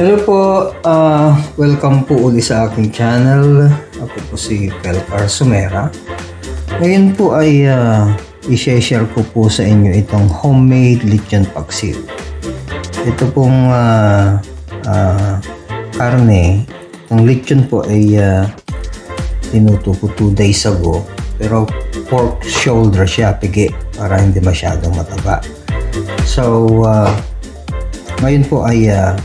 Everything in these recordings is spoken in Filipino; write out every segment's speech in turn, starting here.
Hello po, welcome po uli sa aking channel. Ako po si Pelcar Sumera. Ngayon po ay i-share ko po sa inyo itong homemade lechon paksiw. Ito pong karne, itong lechon po ay tinuto ko 2 days ago. Pero pork shoulder siya, pigi, para hindi masyadong mataba. So, ngayon po ay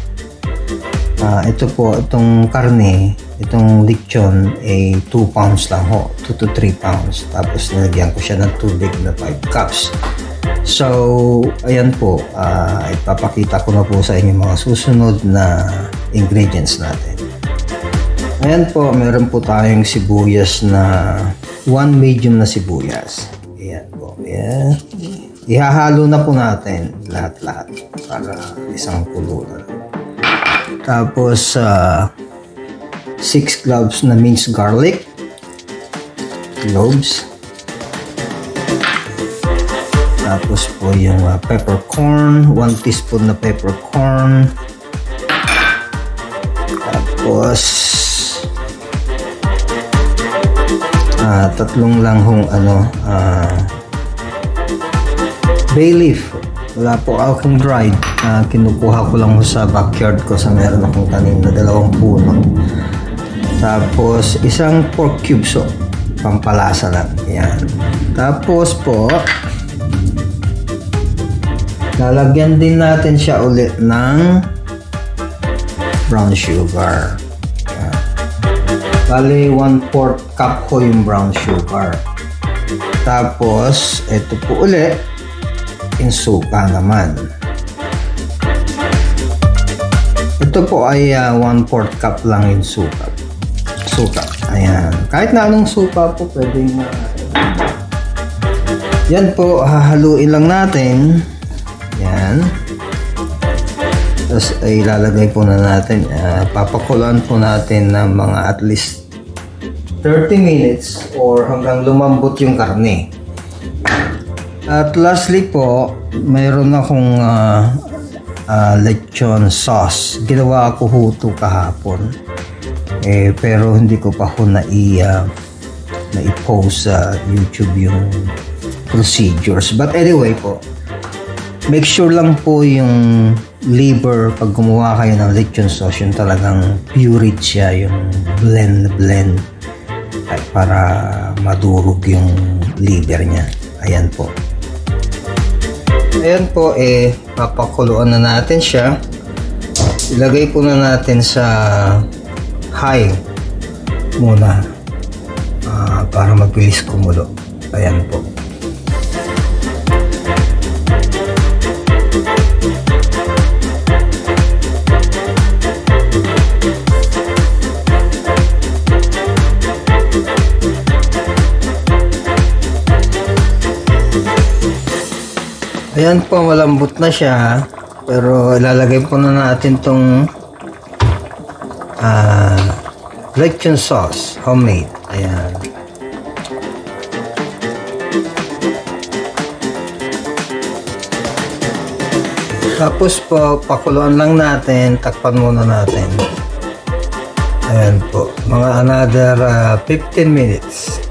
ito po, itong karne, itong lechon ay 2 pounds lang ho, 2 to 3 pounds. Tapos nilagyan ko siya ng tubig na 5 cups. So, ayan po, ipapakita ko na po sa inyo mga susunod na ingredients natin. Ayan po, meron po tayong sibuyas na 1 medium na sibuyas. Ayan po, ayan. Ihahalo na po natin lahat-lahat para isang pulutan. Tapos 6 cloves na minced garlic, cloves. Tapos po yung peppercorn, 1 teaspoon na peppercorn. Tapos tatlong lang hong bay leaf. Wala po akong dried. Kinukuha ko lang sa backyard ko sa meron akong tanim na 2 puno. Tapos isang pork cube, so pampalasa lang. Yan. Tapos po lalagyan din natin siya ulit ng brown sugar. Yan. Bali 1/4 cup ko yung brown sugar. Tapos ito po ulit yung suka naman. Ito po ay 1/4 cup lang yung suka. Ayan. Kahit na anong suka po pwedeng yan po, hahaluin lang natin. Yan. Tapos ay ilalagay po na natin, papakuluan po natin ng mga at least 30 minutes or hanggang lumambot yung karne. At lastly po, mayroon akong lechon sauce. Ginawa ko huto kahapon. Pero hindi ko pa ho na-post sa YouTube yung procedures. But anyway po, make sure lang po yung liver pag gumawa kayo ng lechon sauce, yung talagang pureed siya, yung blend para madurog yung liver niya. Ayan po. Ayan po, papakuluan na natin siya. Ilagay po na natin sa high muna para mabilis kumulo. Ayan po. Ayan po, malambot na siya. Pero ilalagay po na natin tong lechon sauce, homemade. Ayan. Tapos po, pakuluan lang natin. Takpan muna natin. Ayan po. Mga another 15 minutes.